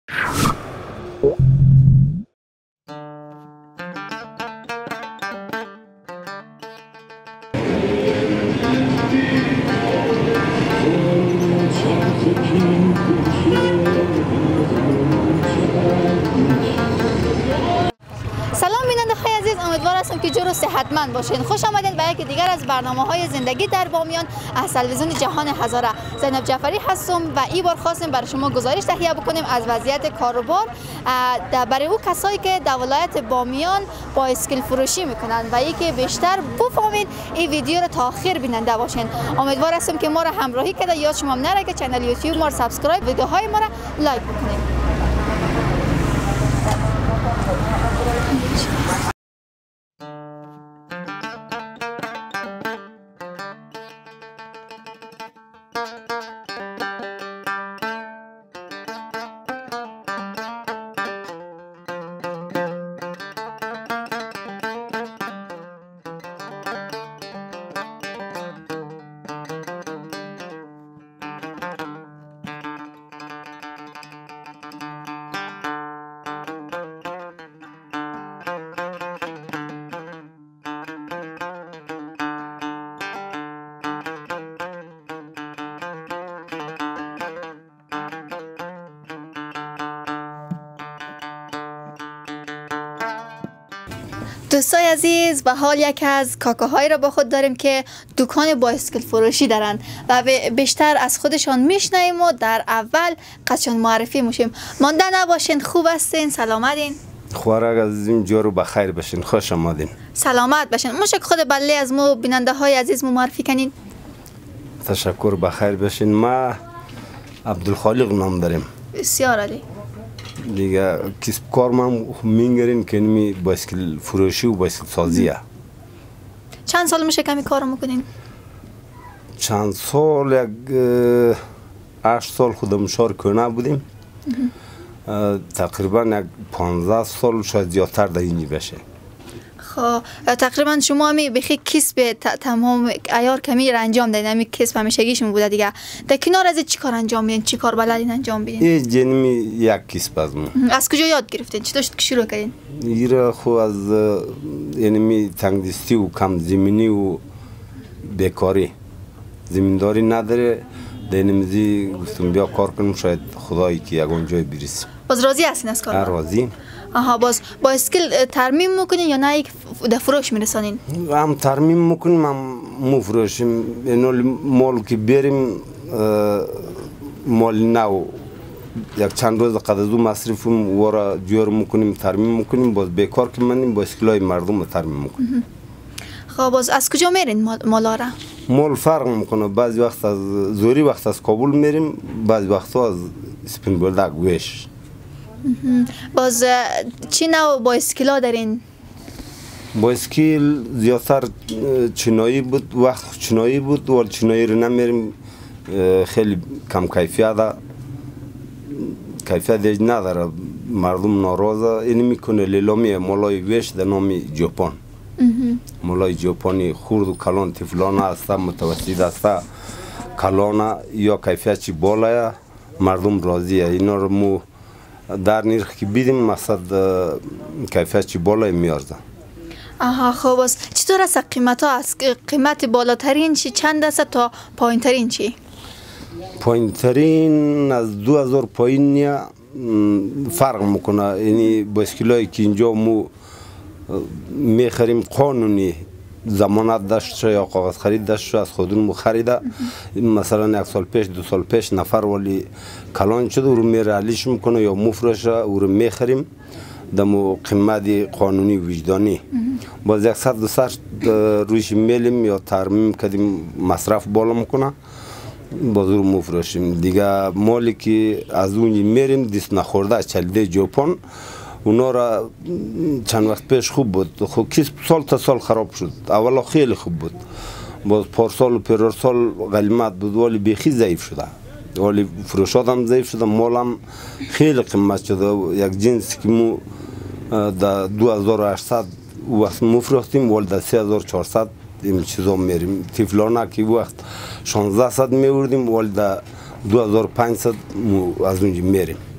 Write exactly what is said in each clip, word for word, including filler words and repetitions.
امیدوار هستم که جور و صحتمند باشین. خوش آمدید به یکی دیگر از برنامه‌های زندگی در بامیان از تلویزیون جهان هزاره. زینب جعفری هستم و این بار خواستیم برای شما گزارش تهیه بکنیم از وضعیت کاروبار برای او کسایی که در ولایت بامیان بایسکل فروشی میکنن و یکی بیشتر بفهمید این ویدیو رو تا آخر بیننده باشین. امیدوار هستم که ما را همراهی کرده. یاد شما نره که کانال یوتیوب ما رو سابسکرایب، ویدیوهای ما را لایک بکنید. دوستای عزیز، به حال یکی از کاکاهایی را با خود داریم که دکان بایسکل فروشی دارن و بیشتر از خودشان میشنویم و در اول قصشان معرفی میشیم. مانده نباشین، خوب هستین، سلامتین؟ خوارگ عزیزم جارو بخیر باشین، خوش آمدین. سلامت باشین. مشک خود بله از ما بیننده های عزیز مو معرفی کنین. تشکر، بخیر باشین. ما عبدالخالق نام داریم. بسیار عالی. دیگه کسب کار ما میگرین که نمی بایسکل فروشی و بایسکل سازیه. چند سال میشه کمی کارو میکنین؟ چند سال، یک هشت سال خودم شار کنه بودیم. تقریبا یک پانزده سال شاید زیادتر در اینجی بشه. خب تقریبا شما همی بخی کسب تمام ایار کمی را انجام دادین، همی کسب همیشگیشون بوده دیگه. در کنار از چی کار انجام میدین؟ چی کار بلدین انجام بدین؟ این جنمی یک کسب از من. از کجا یاد گرفتین؟ چطور شد که شروع کردین؟ ایره خو از یعنی تنگدستی و کم زمینی و بیکاری، زمینداری نداره. دینمیزی گفتم بیا کار کنم، شاید خدایی که یگان جای برسیم. باز راضی هستین از کار؟ راضی. آها، باز بایسکل ترمیم میکنین یا نه یک در فروش میرسانین؟ هم ترمیم میکنیم هم مفروشیم. یعنی مال که بریم مال نو یک چند روز قد از او مصرفیم وارا جور میکنیم، ترمیم میکنیم. باز بیکار که منیم بایسکلای مردم ترمیم میکنیم. خب باز از کجا میرین مالا را؟ مال فرق میکنه. بعضی وقت از زوری وقت از کابل میریم، بعضی وقت از اسپین بولدک ویش. باز چی نوع بایسکل ها دارین؟ بایسکل زیادتر چینایی بود، وقت چینایی بود ولی چینایی رو نمیریم، خیلی کم کیفیت ده، کیفیت دیج نداره، مردم ناراضه. اینی میکنه لیلامی مالای ویش در نام ژاپن. مالای ژاپنی خورد و کلان تفلانه است، متوسط است، کلانه یا کیفیت چی بالایه، مردم راضیه. اینا رو مو در نرخ که بیدیم مقصد کیفیت چی بالای میارزه. آها، خب باز چطور است قیمت ها؟ از قیمت بالاترین چی چند است تا پایین ترین چی؟ پایین ترین از دو هزار پایین فرق میکنه. یعنی بایسکلایی که اینجا مو میخریم قانونی زمانت داشت یا کاغذ خرید داشت از خودمون مو خریده. مثلا یک سال پیش دو سال پیش نفر ولی کلان شده، او رو میرالیش میکنه یا مفروشه، او رو میخریم دمو قیمت قانونی وجدانی. باز یک صد دو صد رویش میلیم یا ترمیم کردیم، مصرف بالا میکنه، باز رو مفروشیم دیگه. مالی که از اون میریم دست نخورده چلده ژاپن، اونا را چند وقت پیش خوب بود، خب کسب سال تا سال خراب شد. اولا خیلی خوب بود، باز پارسال و پیرار سال غلیمت بود ولی بیخی ضعیف شده، ولی فروشات هم ضعیف شده، مال هم خیلی قیمت شده. یک جنس که مو در دو هزار و هشتصد وقت مفروختیم ولی در سه هزار و چهارصد این چیزا میریم. تفلانه که وقت شانزده صد میوردیم ولی در دو هزار و پانصد از اونجا میریم.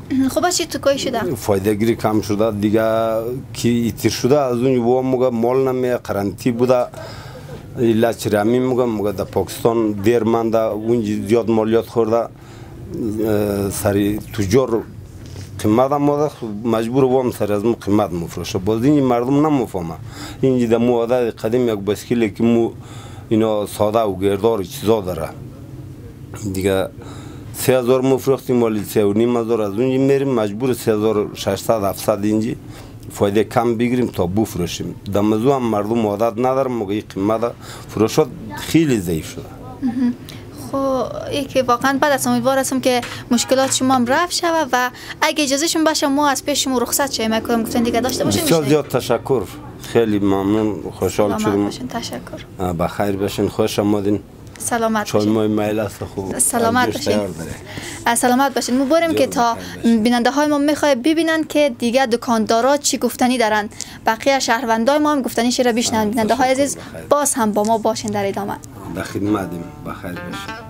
خب چی تو کوی شده؟ فایده گیری کم شده دیگه که ایتر شده از اون و موقع مال نمی قرنطی بوده ایلا چرامی موقع موقع در پاکستان دیر مانده اونجا زیاد مالیات خورده سری تجار قیمت هم مجبور وام سر از مو قیمت مفروشه باز این مردم نمیفهمه اینجا در مو عادت قدیم یک بایسکلی که مو اینا ساده و گردار چیزا داره دیگه سه هزار مفروختیم مالی سه و نیم هزار از اونجا میریم مجبور سه هزار و ششصد هفتصد اینجا فایده کم بگیریم تا بفروشیم در موضوع هم مردم عادت ندارم موقعی قیمت فروشات خیلی ضعیف شده خب که واقعا بعد از امیدوار هستم که مشکلات شما هم رفع شود و اگه اجازه شما باشه ما از پیش شما رخصت شیم میکنم گفتن دیگه داشته باشین بسیار زیاد تشکر خیلی ممنون خوشحال شدم تشکر بخیر باشین خوش آمدین سلامت چای مای میل است خوب سلامت باشین سلامت باشین ما بریم که تا بیننده های ما میخواد ببینن که دیگه دکاندارا چی گفتنی دارن بقیه شهروندای ما هم گفتنیش را بشنن بیننده های عزیز باز هم با ما باشین در ادامه در خدمتیم بخیر باشین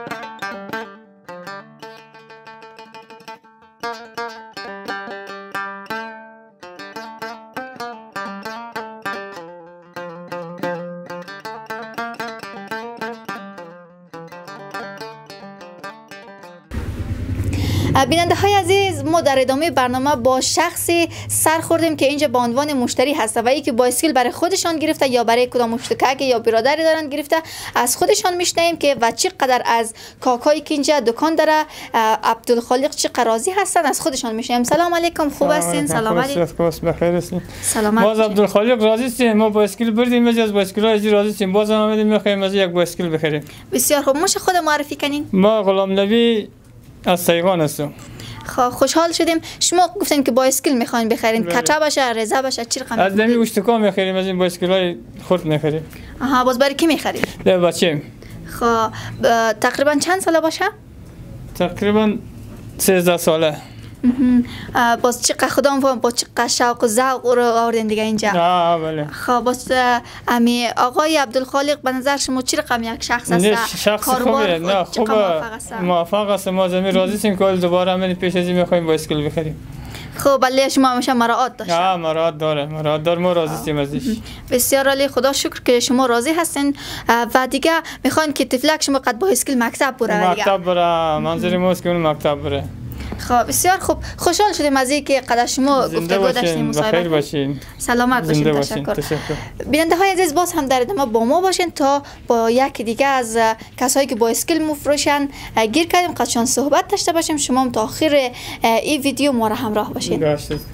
بیننده های عزیز ما در ادامه برنامه با شخصی سر خوردیم که اینجا به عنوان مشتری هسته و ای که بایسکل برای خودشان گرفته یا برای کدام مشترک یا برادری دارن گرفته از خودشان میشنیم که و چقدر از کاکایی که اینجا دکان داره عبدالخالق چقدر راضی هستن از خودشان میشنیم. سلام علیکم خوب هستین؟ سلام علیکم بخیر هستین؟ سلامت باز عبدالخالق راضی هستیم ما بایسکل بردیم از بایسکل های راضی هستیم باز هم آمدیم میخوایم از یک بایسکل بخریم. بسیار خوب میشه خود معرفی کنین؟ ما غلام نبی از سیغان هستم. خب خوشحال شدیم. شما گفتین که بایسکل میخواین بخرین کچا باشه رضا باشه چی رقم؟ از دمی اشتکا میخریم از این بایسکل های خرد میخریم. آها باز برای کی میخرید؟ برای بچه‌م. خب تقریبا چند ساله باشه؟ تقریبا سیزده ساله. باز چقدر خودم فهم با چقدر شوق و ذوق رو آوردین دیگه اینجا. آه بله. خب باز امی آقای عبدالخالق به نظر شما چی رقم یک شخص است؟ نه شخص خوبه نه خوبه موافق است ما زمین راضی هستیم که دوباره همین پیش از این میخوایم بایسکل بخریم. خب بله شما همیشه مراعات داشتین؟ آه مراعات داره مراعات داره ما راضی هستیم ازش. بسیار عالی خدا شکر که شما راضی هستین و دیگه میخوان که طفلک شما قد بایسکل مکتب بره دیگه. مکتب بره منظور ما است که اون مکتب بره. خب بسیار خوب خوشحال شدیم از اینکه قدر شما گفتگو داشتیم مصاحبه بخیر باشین سلامت باشین تشکر. بیننده های عزیز باز هم در ادامه با ما باشین تا با یک دیگه از کسایی که بایسکل مفروشن گیر کردیم قدشان صحبت داشته باشیم شما هم تا آخر این ویدیو ما را همراه باشین.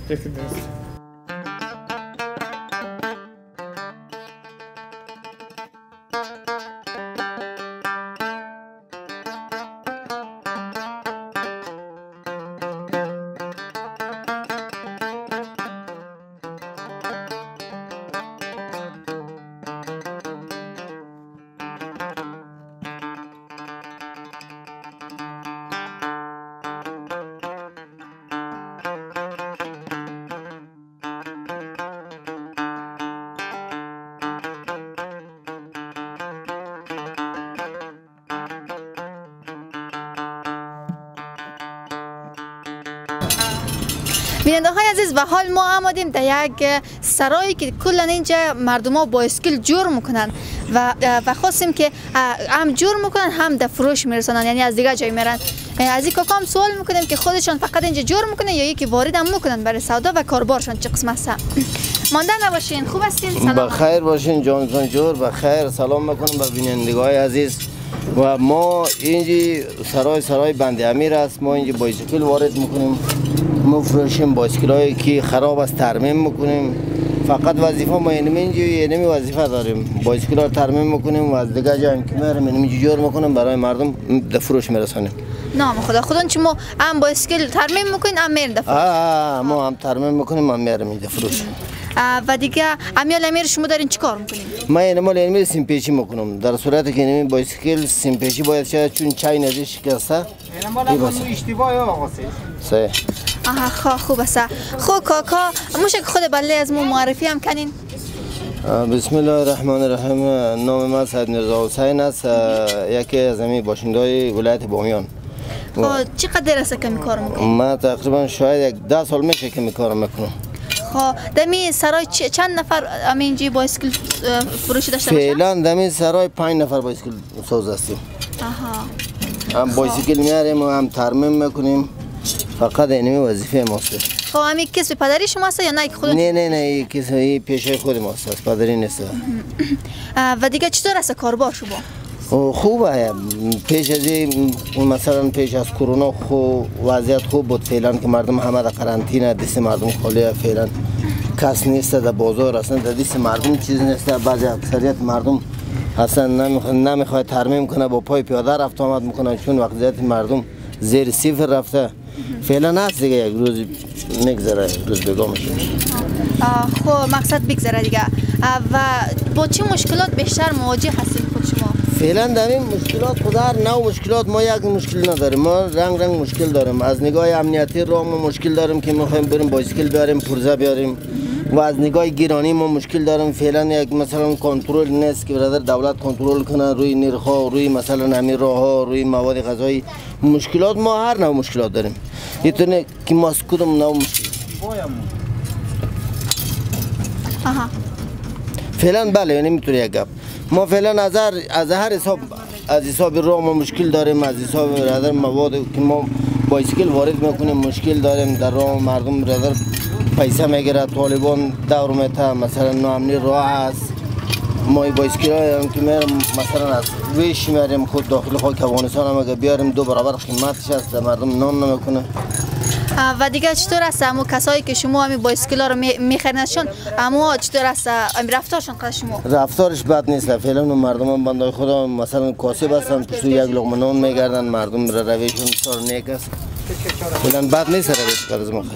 بیننده های عزیز و حال ما آمدیم در یک سرایی که کلا اینجا مردم ها بایسکل جور میکنن و و خواستیم که هم جور میکنن هم در فروش میرسونن یعنی از دیگه جای میرن. از این کاکام سوال میکنیم که خودشان فقط اینجا جور میکنن یا یکی وارد هم میکنن برای سودا و کاربارشان چه قسم است؟ مانده نباشین خوب هستین؟ سلام بخیر باشین جانتان جور بخیر سلام میکنم به بینندگان عزیز و ما اینجا سرای سرای بند امیر است ما اینجا بایسکل وارد میکنیم مفروشیم بایسکل هایی که خراب است ترمیم میکنیم فقط وظیفه ما اینم اینجا اینمی وظیفه داریم بایسکل ها ترمیم میکنیم و از دیگه جا هم که میرم اینمی جور میکنیم برای مردم در فروش میرسانیم. نام خدا خودون شما هم بایسکل ترمیم میکنین هم میرین در فروش؟ آه ما هم ترمیم میکنیم هم میرم در فروش. و دیگه امیال امیر شما دارین چی کار میکنین؟ ما اینمال امیر سیمپیچی میکنم در صورتی که اینمی بایسکل سیمپیچی باید شد چون چای نزی شکسته اینمال هم اشتباه آقا صحیح. آها خب خوب است. خب کاکا موشه که خود بله از ما معرفی هم کنین؟ بسم الله الرحمن الرحیم نام من سید میرزا حسین است یکی از همین باشنده‌های ولایت بامیان. خب چقدر است که می کار میکنی؟ من تقریبا شاید یک ده سال میشه که می کار میکنم. خب دمی سرای چند نفر همینجی بایسکل فروشی داشته باشه؟ فعلا دمی سرای پنج نفر بایسکل ساز هستیم. آها. هم بایسکل میاریم و هم ترمیم میکنیم. فقط اینمی وظیفه ماست. خب همین کسب پدری شما است یا نه خودت؟ نه نه نه این کسب پیشه خود ماست. پدری نیست. و دیگه چطور است کاربار شما؟ خوبه. پیش از این مثلا پیش از کرونا خوب وضعیت خوب بود فعلا که مردم همه در قرنطینه دست مردم خالیه فعلا کس نیست در بازار اصلا در دست مردم چیز نیست بعضی اکثریت مردم اصلا نمیخواد ترمیم کنه با پای پیاده رفت آمد میکنه چون وضعیت مردم زیر صفر رفته فعلا هست دیگه یک روز میگذره روز بگاه میشه. خب مقصد بگذره دیگه و با چه مشکلات بیشتر مواجه هستید خود شما؟ فعلا در این مشکلات خودار نو مشکلات ما یک مشکل نداریم ما رنگ رنگ مشکل داریم از نگاه امنیتی راه ما مشکل داریم که میخوایم بریم بایسکل بیاریم پرزه بیاریم و از نگاه گیرانی ما مشکل داریم فعلا یک مثلا کنترل نیست که برادر دولت کنترل کنه روی نرخ‌ها روی مثلا همین راه‌ها روی مواد غذایی مشکلات ما هر نوع مشکلات داریم یتونه که ما کدوم نوع مشکل آها فعلا بله یعنی میتونه یک گپ ما فعلا از هر از هر حساب از حساب راه ما مشکل داریم از حساب برادر مواد که ما بایسکل وارد میکنیم مشکل داریم در راه مردم برادر پیسه میگیره طالبان دور میته مثلا نامنی راه است ما بایسکل های که میرم مثلا از ویش میریم خود داخل خاک افغانستان هم اگه بیاریم دو برابر قیمتش است مردم نام نمیکنه. و دیگه چطور است همو کسایی که شما همین بایسکل ها رو میخرنشون اما چطور است رفتارشون قد شما؟ رفتارش بد نیست فعلا مردم بنده خدا مثلا کاسب هستن پشت یک لقمه نان میگردن مردم را رویشون بسیار نیک است فعلا بد نیست رویش قرض ما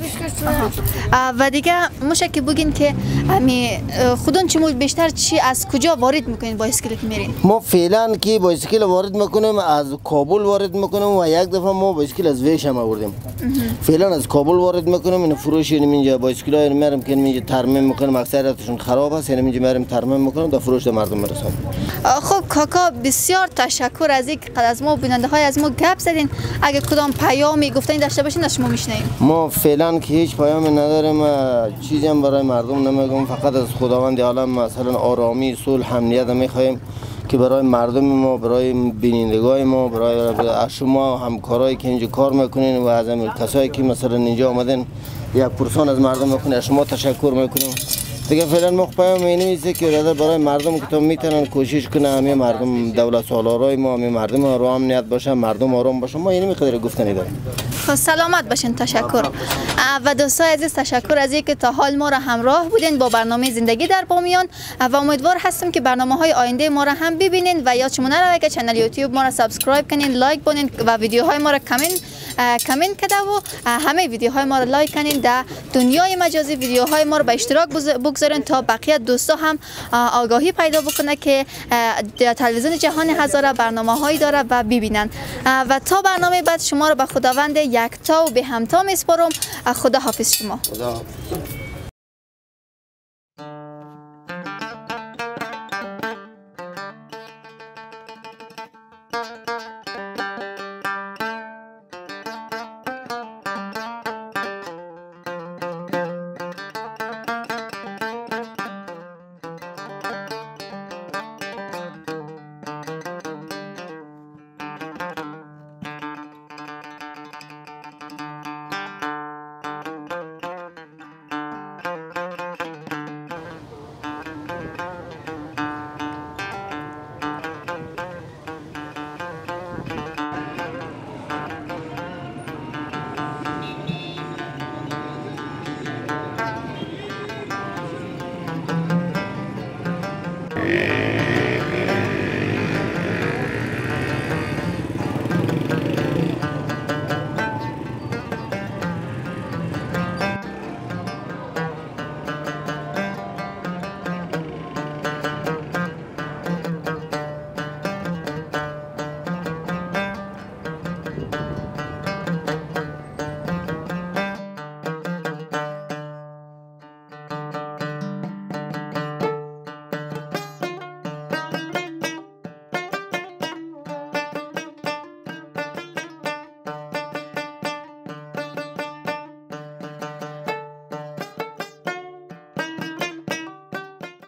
و دیگه موشه که بگین که همین خودون چمول بیشتر چی از کجا وارد میکنین بایسکل که میرین؟ ما فعلا که بایسکل وارد میکنیم از کابل وارد میکنیم و یک دفعه ما بایسکل از ویش هم آوردیم فعلا از کابل وارد میکنیم این فروش اینجا بایسکل های میرم که اینجا ترمیم میکنیم اکثریتشون خراب است یعنی اینجا میرم ترمیم میکنیم تا فروش مردم میرسونیم. خب کاکا بسیار تشکر از اینکه از ما بیننده های از ما گپ زدین اگه کدام پیامی گفتنی داشته باشین از شما میشنویم. ما فعلا که هیچ پیامی نداریم چیزی هم برای مردم نمیگم فقط از خداوند عالم مثلا آرامی صلح امنیت میخوایم که برای مردم ما برای بینندگان ما برای شما همکارایی که اینجا کار میکنین و از کسایی که مثلا اینجا آمدن یک پرسان از مردم میکنه شما تشکر میکنیم دیگه فعلا ما پیام اینه است که برای مردم که تو میتونن کوشش کنه همه مردم دولت سالارای ما همه مردم رو امنیت باشه مردم آرام باشه ما اینه میخواد گفتنی داریم. خب سلامت باشین تشکر و دوستای عزیز تشکر از اینکه تا حال ما را همراه بودین با برنامه زندگی در بامیان و امیدوار هستم که برنامه های آینده ما را هم ببینین و یاد شما نره که کانال یوتیوب ما را سابسکرایب کنین لایک کنین و ویدیوهای ما را کامنت کامنت کده و همه ویدیوهای ما را لایک کنین در دنیای مجازی ویدیوهای ما را به اشتراک بگذارین تا بقیه دوستا هم آگاهی پیدا بکنه که تلویزیون جهان هزاره برنامه‌هایی داره و ببینن و تا برنامه بعد شما را به خداوند یکتا و به همتا میسپارم. خدا حافظ شما. خدا حافظ.